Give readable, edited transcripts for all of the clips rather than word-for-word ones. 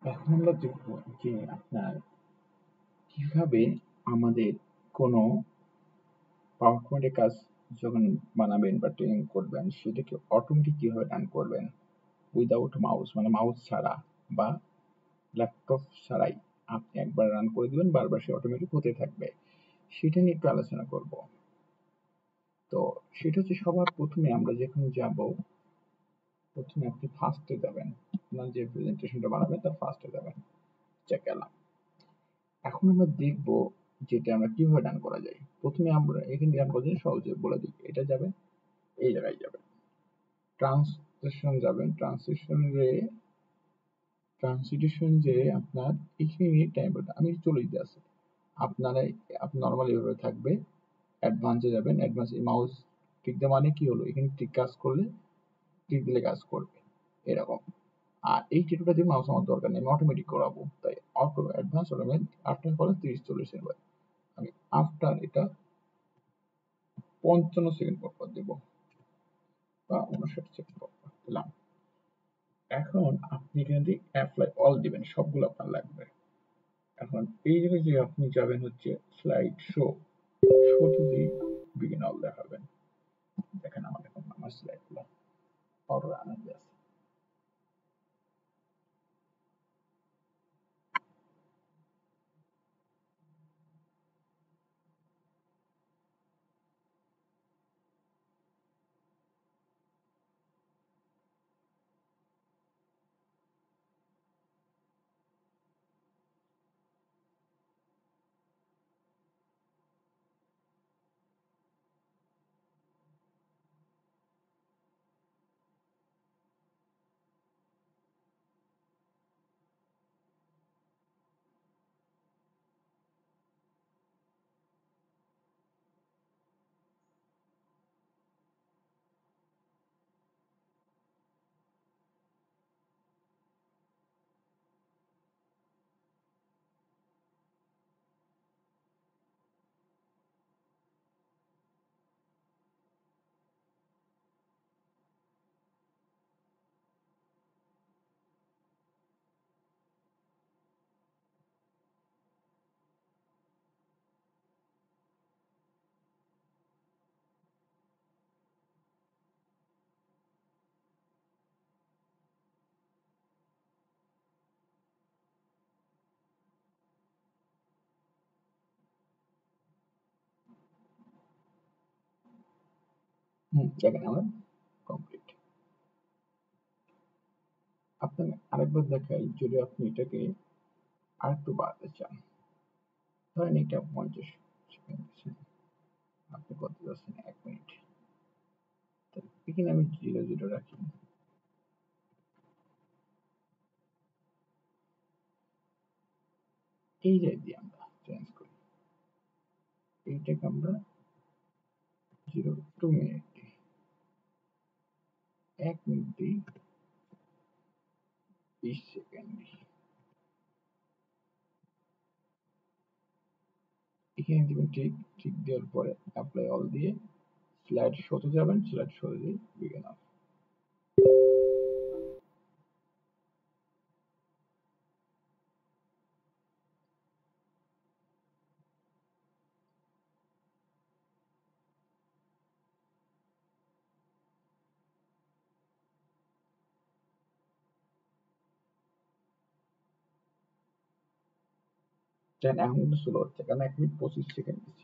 এখন আমরা দেখব যে আপনার কিভাবে আমাদের কোনো পাওয়ার পয়েন্টের কাজ যখন বানাবেন বা ট্রেনিং করবেন সেটাকে অটোমেটিক কিভাবে রান করবেন উইদাউট মাউস, মানে মাউস ছাড়া বা ল্যাপটপ ছাড়াই আপনি একবার রান করে দিবেন, বারবার সে অটোমেটিক হতে থাকবে। সেটা নিয়ে একটু আলোচনা করব। তো সেটা হচ্ছে সবার প্রথমে আমরা যখন যাব, প্রথমে আপনি ফার্স্টে যাবেন, আপনার যে প্রেজেন্টেশনটা বানাবেন তার ফার্স্টে যাবেন, গেলাম। এখন আমরা দেখব যেটা আমরা কিভাবে রান করা যায়। প্রথমে আমরা এখানে রান করার জন্য সহজে বলে দিই, এটা যাবেন, এই জায়গায় যাবেন, ট্রান্সলেশন যাবেন, ট্রান্সলেশন যে আপনার এখানে টাইম আমি চলে যেতে আছে আপনারা, নর্মালি এভাবে থাকবে। অ্যাডভান্সে যাবেন, অ্যাডভান্স মাউস টিক দেওয়া মানে কি হলো, এখানে টিক কাজ করলে টিক দিলে কাজ করবে এরকম। আর এই টিটুটা দিয়ে মাউস আমার দরকার নেই, আমি অটোমেটিক করাবো, তাই অটো অ্যাডভান্স অটোমেটিক আফটার করে 30-40 সেকেন্ড পর আমি আফটার এটা 55 সেকেন্ড পর পর দেবো বা 59 সেকেন্ড পর পর দিলাম। এখন আপনি এখানে দিয়ে অ্যাপ্লাই অল দিবেন, সবগুলো আপনার লাগবে। এখন এই জায়গায় যে আপনি যাবেন হচ্ছে স্লাইড শোতে দিয়ে বিগিন অল দেখাবেন। দেখেন আমার স্লাইড গুলো অর্ডার আনন্দে আছে। দেখেন আমার কমপ্লিট। আপনাকে আরেকবার দেখাই, যদি আপনি এটাকে আরেকটু বাড়াতে চান, ধরেন এটা 50 সেকেন্ড দিচ্ছেন, আপনি কত যাচ্ছেন 1 মিনিট, এখানে আমি 0-0 রাখি, এই জায়গায় দিয়ে আমরা চেঞ্জ করি, এইটাকে আমরা 2 মিনিট দিই, 1 মিনিট দিই, 20 সেকেন্ড দিই। এখানে দিবেন ঠিক, ঠিক দেওয়ার পরে অ্যাপ্লাই অল দিয়ে স্লাইড শোতে যাবেন, স্লাইড শো দিয়ে বিগিন অফ। এখন কিন্তু স্লো হচ্ছে কারণ 1 মিনিট 25 সেকেন্ড দিচ্ছি।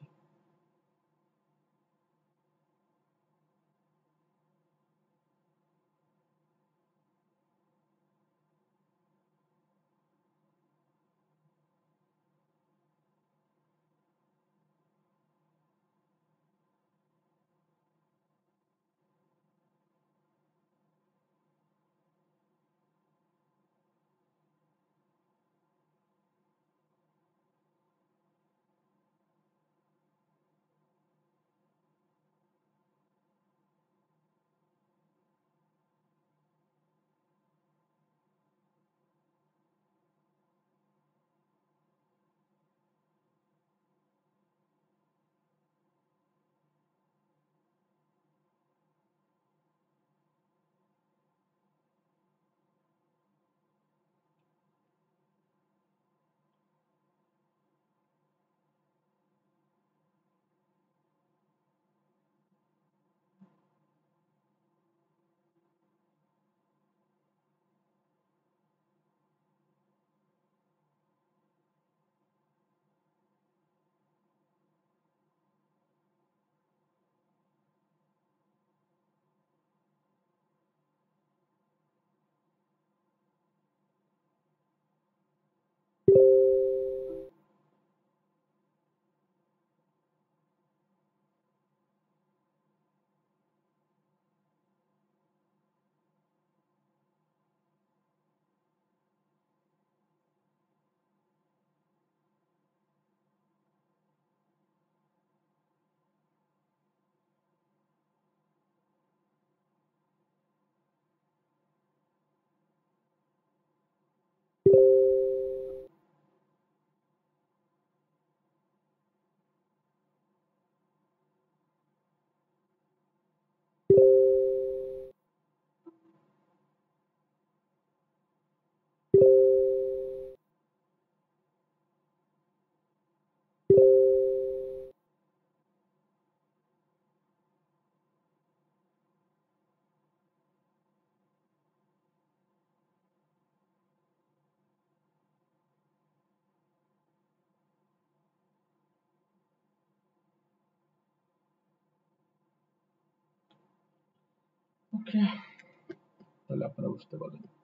ওকে, তাহলে আপনারা বুঝতে পারলেন।